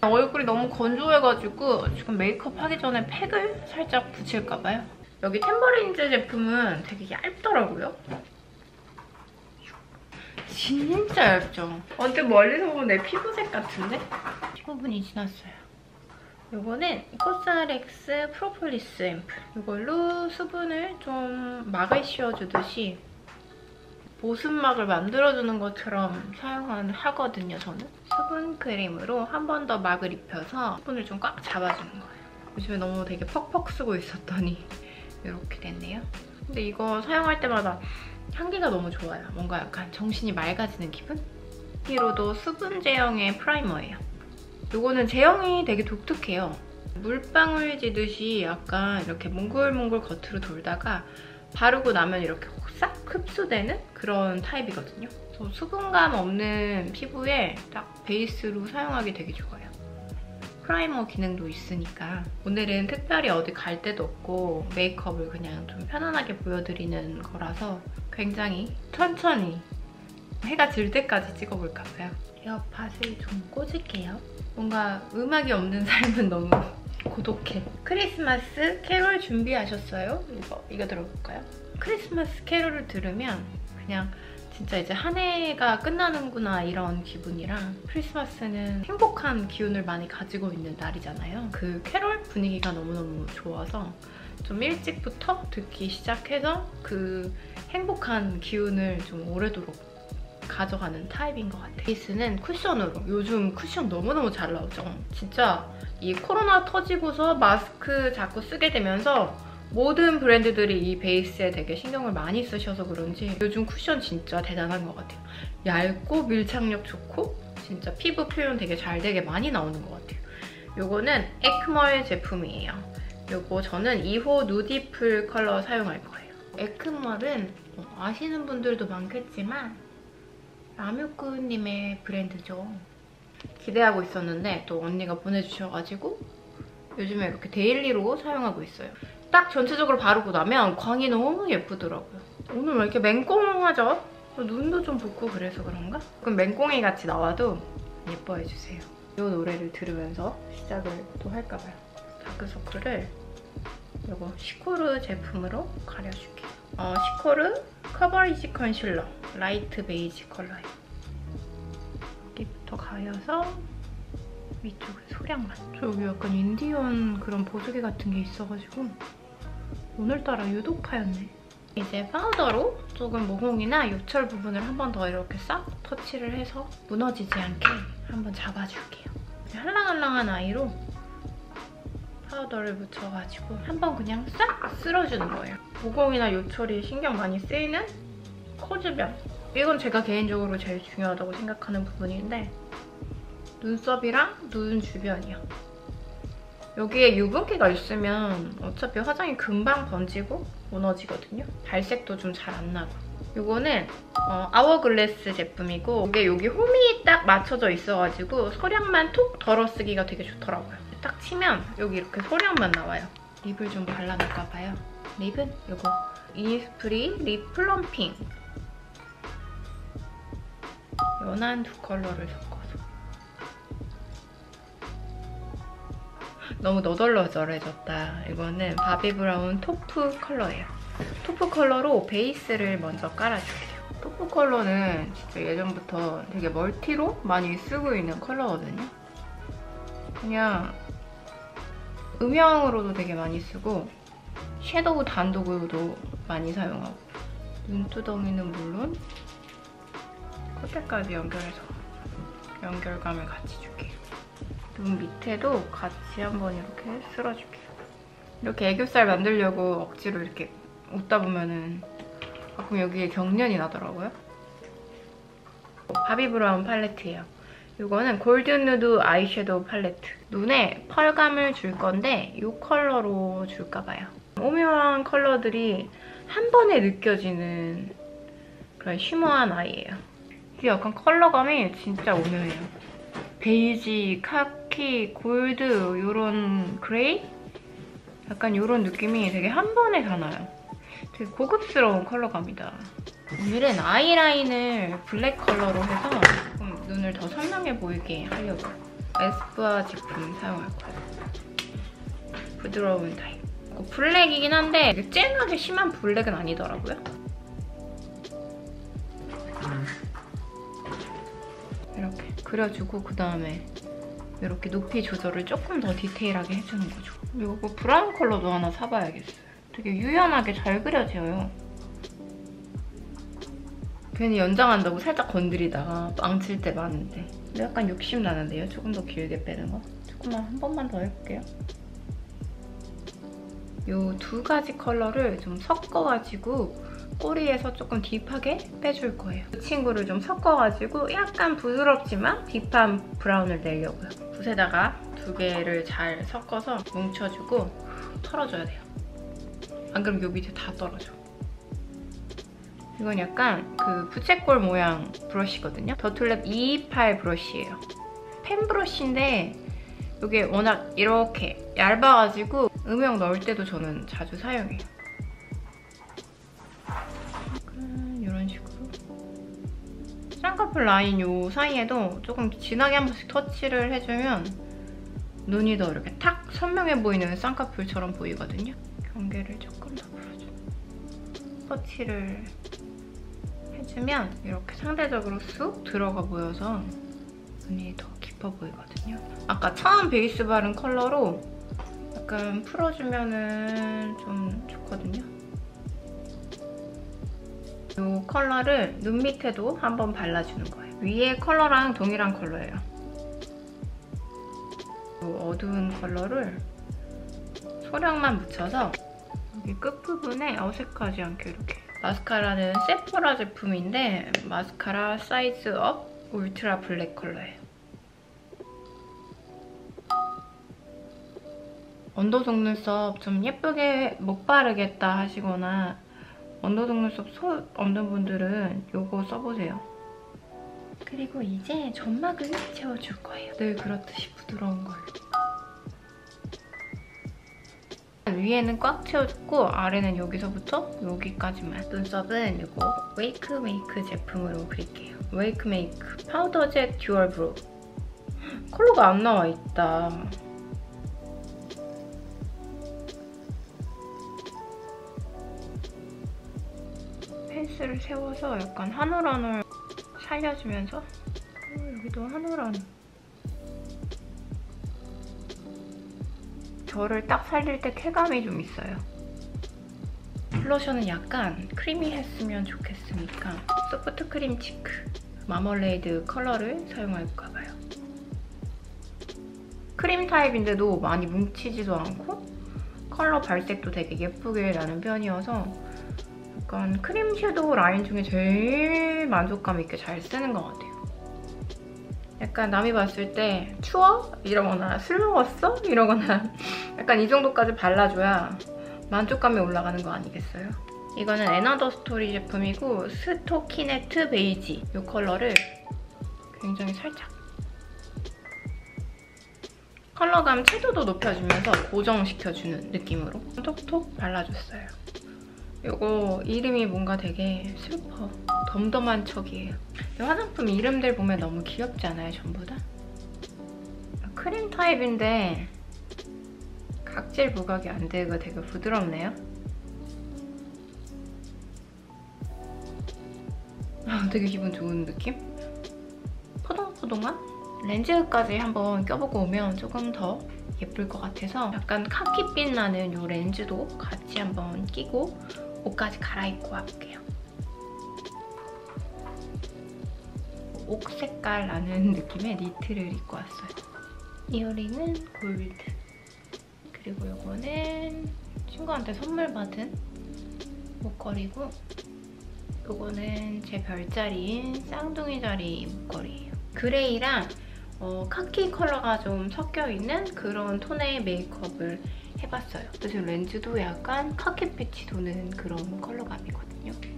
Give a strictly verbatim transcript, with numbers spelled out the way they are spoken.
얼굴이 너무 건조해가지고 지금 메이크업 하기 전에 팩을 살짝 붙일까봐요. 여기 템버린즈 제품은 되게 얇더라고요. 진짜 얇죠? 언뜻 멀리서 보면 내 피부색 같은데? 십오 분이 지났어요. 요거는 코스알엑스 프로폴리스 앰플. 이걸로 수분을 좀 막을 씌워주듯이 보습막을 만들어주는 것처럼 사용하거든요, 저는. 수분 크림으로 한 번 더 막을 입혀서 수분을 좀 꽉 잡아주는 거예요. 요즘에 너무 되게 퍽퍽 쓰고 있었더니 이렇게 됐네요. 근데 이거 사용할 때마다 향기가 너무 좋아요. 뭔가 약간 정신이 맑아지는 기분? 히로도 수분 제형의 프라이머예요. 이거는 제형이 되게 독특해요. 물방울 지듯이 약간 이렇게 몽글몽글 겉으로 돌다가 바르고 나면 이렇게 싹 흡수되는 그런 타입이거든요. 그래서 수분감 없는 피부에 딱 베이스로 사용하기 되게 좋아요. 프라이머 기능도 있으니까 오늘은 특별히 어디 갈 데도 없고 메이크업을 그냥 좀 편안하게 보여드리는 거라서 굉장히 천천히 해가 질 때까지 찍어볼까 봐요. 에어팟을 좀 꽂을게요. 뭔가 음악이 없는 삶은 너무 고독해. 크리스마스 캐롤 준비하셨어요? 이거, 이거 들어볼까요? 크리스마스 캐롤을 들으면 그냥 진짜 이제 한 해가 끝나는구나 이런 기분이랑 크리스마스는 행복한 기운을 많이 가지고 있는 날이잖아요. 그 캐롤 분위기가 너무너무 좋아서 좀 일찍부터 듣기 시작해서 그 행복한 기운을 좀 오래도록 가져가는 타입인 것 같아요. 베이스는 쿠션으로. 요즘 쿠션 너무너무 잘 나오죠? 진짜 이 코로나 터지고서 마스크 자꾸 쓰게 되면서 모든 브랜드들이 이 베이스에 되게 신경을 많이 쓰셔서 그런지 요즘 쿠션 진짜 대단한 것 같아요. 얇고 밀착력 좋고 진짜 피부 표현 되게 잘 되게 많이 나오는 것 같아요. 요거는 에크멀 제품이에요. 요거 저는 이 호 누디풀 컬러 사용할 거예요. 에크멀은 아시는 분들도 많겠지만 라뮤크님의 브랜드죠. 기대하고 있었는데 또 언니가 보내주셔가지고 요즘에 이렇게 데일리로 사용하고 있어요. 딱 전체적으로 바르고 나면 광이 너무 예쁘더라고요. 오늘 왜 이렇게 맹꽁하죠? 눈도 좀 붓고 그래서 그런가? 그럼 맹꽁이 같이 나와도 예뻐해주세요. 이 노래를 들으면서 시작을 또 할까 봐요. 다크서클을 이거 시코르 제품으로 가려줄게요. 어, 시코르 커버리지 컨실러 라이트 베이지 컬러예요. 여기부터 가려서 위쪽에 소량만. 저 여기 약간 인디언 그런 보조개 같은 게 있어가지고 오늘따라 유독 파였네. 이제 파우더로 조금 모공이나 요철 부분을 한 번 더 이렇게 싹 터치를 해서 무너지지 않게 한번 잡아줄게요. 할랑할랑한 아이로 파우더를 묻혀가지고 한번 그냥 싹 쓸어주는 거예요. 모공이나 요철이 신경 많이 쓰이는 코주변. 이건 제가 개인적으로 제일 중요하다고 생각하는 부분인데 눈썹이랑 눈 주변이요. 여기에 유분기가 있으면 어차피 화장이 금방 번지고 무너지거든요. 발색도 좀 잘 안 나고. 이거는 어, 아워글래스 제품이고 이게 여기 홈이 딱 맞춰져 있어가지고 소량만 톡 덜어쓰기가 되게 좋더라고요. 딱 치면 여기 이렇게 소량만 나와요. 립을 좀 발라볼까 봐요. 립은 이거 이니스프리 립 플럼핑. 연한 두 컬러를 섞어서. 너무 너덜너덜해졌다. 이거는 바비브라운 토프 컬러예요. 토프 컬러로 베이스를 먼저 깔아줄게요. 토프 컬러는 진짜 예전부터 되게 멀티로 많이 쓰고 있는 컬러거든요. 그냥 음영으로도 되게 많이 쓰고 섀도우 단독으로도 많이 사용하고 눈두덩이는 물론 콧대까지 연결해서 연결감을 같이 줄게요. 눈 밑에도 같이 한번 이렇게 쓸어줄게요. 이렇게 애교살 만들려고 억지로 이렇게 웃다 보면은 가끔 여기에 경련이 나더라고요. 바비브라운 팔레트예요. 이거는 골든 누드 아이섀도우 팔레트. 눈에 펄감을 줄 건데 이 컬러로 줄까 봐요. 오묘한 컬러들이 한 번에 느껴지는 그런 쉬머한 아이예요. 이게 약간 컬러감이 진짜 오묘해요. 베이지, 카키, 골드, 이런 그레이? 약간 이런 느낌이 되게 한 번에 다 나요. 되게 고급스러운 컬러감이다. 오늘은 아이라인을 블랙 컬러로 해서 조금 눈을 더 선명해 보이게 하려고요. 에스쁘아 제품 사용할 거예요. 부드러운 타입. 블랙이긴 한데 이게 쨍하게 심한 블랙은 아니더라고요. 이렇게 그려주고 그 다음에 이렇게 높이 조절을 조금 더 디테일하게 해주는 거죠. 이거 브라운 컬러도 하나 사봐야겠어요. 되게 유연하게 잘 그려져요. 괜히 연장한다고 살짝 건드리다가 망칠 때 많은데. 근데 약간 욕심 나는데요? 조금 더 길게 빼는 거? 조금만 한 번만 더 해볼게요. 이 두 가지 컬러를 좀 섞어가지고 꼬리에서 조금 딥하게 빼줄 거예요. 이 친구를 좀 섞어가지고 약간 부드럽지만 딥한 브라운을 내려고요. 붓에다가 두 개를 잘 섞어서 뭉쳐주고 털어줘야 돼요. 안 그러면 요 밑에 다 떨어져. 이건 약간 그 부채꼴 모양 브러쉬거든요. 더툴랩 이이팔 브러쉬예요. 펜 브러쉬인데 이게 워낙 이렇게 얇아가지고 음영 넣을 때도 저는 자주 사용해요. 이런 식으로 쌍꺼풀 라인 요 사이에도 조금 진하게 한 번씩 터치를 해주면 눈이 더 이렇게 탁 선명해 보이는 쌍꺼풀처럼 보이거든요. 경계를 조금 더 풀어줘. 터치를 해주면 이렇게 상대적으로 쑥 들어가 보여서 눈이 더 깊어 보이거든요. 아까 처음 베이스 바른 컬러로 약간 풀어주면은 좀 좋거든요. 이 컬러를 눈 밑에도 한번 발라주는 거예요. 위에 컬러랑 동일한 컬러예요. 이 어두운 컬러를 소량만 묻혀서 여기 끝부분에 어색하지 않게 이렇게. 마스카라는 세포라 제품인데 마스카라 사이즈 업 울트라 블랙 컬러예요. 언더 속눈썹 좀 예쁘게 못 바르겠다 하시거나 언더 속눈썹 소 없는 분들은 이거 써보세요. 그리고 이제 점막을 채워줄 거예요. 늘 그렇듯이 부드러운 걸로. 위에는 꽉 채워줬고 아래는 여기서부터 여기까지만. 눈썹은 이거 웨이크 메이크 제품으로 그릴게요. 웨이크 메이크 파우더 젯 듀얼 브로우. 컬러가 안 나와 있다. 펜슬을 세워서 약간 한올한올 살려주면서 어, 여기도 한올한올. 저를 딱 살릴 때 쾌감이 좀 있어요. 블러셔는 약간 크리미했으면 좋겠으니까 소프트 크림 치크 마멀레이드 컬러를 사용할까 봐요. 크림 타입인데도 많이 뭉치지도 않고 컬러 발색도 되게 예쁘게 나는 편이어서 약간 크림 섀도우 라인 중에 제일 만족감 있게 잘 쓰는 것 같아요. 약간 남이 봤을 때 추워? 이러거나 술 먹었어? 이러거나 약간 이 정도까지 발라줘야 만족감이 올라가는 거 아니겠어요? 이거는 애나더 스토리 제품이고 스토키네트 베이지 이 컬러를 굉장히 살짝 컬러감 채도도 높여주면서 고정시켜주는 느낌으로 톡톡 발라줬어요. 이거 이름이 뭔가 되게 슬퍼. 덤덤한 척이에요. 이 화장품 이름들 보면 너무 귀엽지 않아요, 전부 다? 크림 타입인데 각질 부각이 안 되고 되게 부드럽네요. 아, 되게 기분 좋은 느낌? 포동포동한? 렌즈까지 한번 껴보고 오면 조금 더 예쁠 것 같아서 약간 카키빛 나는 이 렌즈도 같이 한번 끼고 옷까지 갈아입고 와볼게요. 옥 색깔 나는 느낌의 니트를 입고 왔어요. 이어링은 골드. 그리고 이거는 친구한테 선물 받은 목걸이고 이거는 제 별자리인 쌍둥이자리 목걸이에요. 그레이랑 어, 카키 컬러가 좀 섞여있는 그런 톤의 메이크업을 해봤어요. 그래서 렌즈도 약간 카키빛이 도는 그런 컬러감이거든요.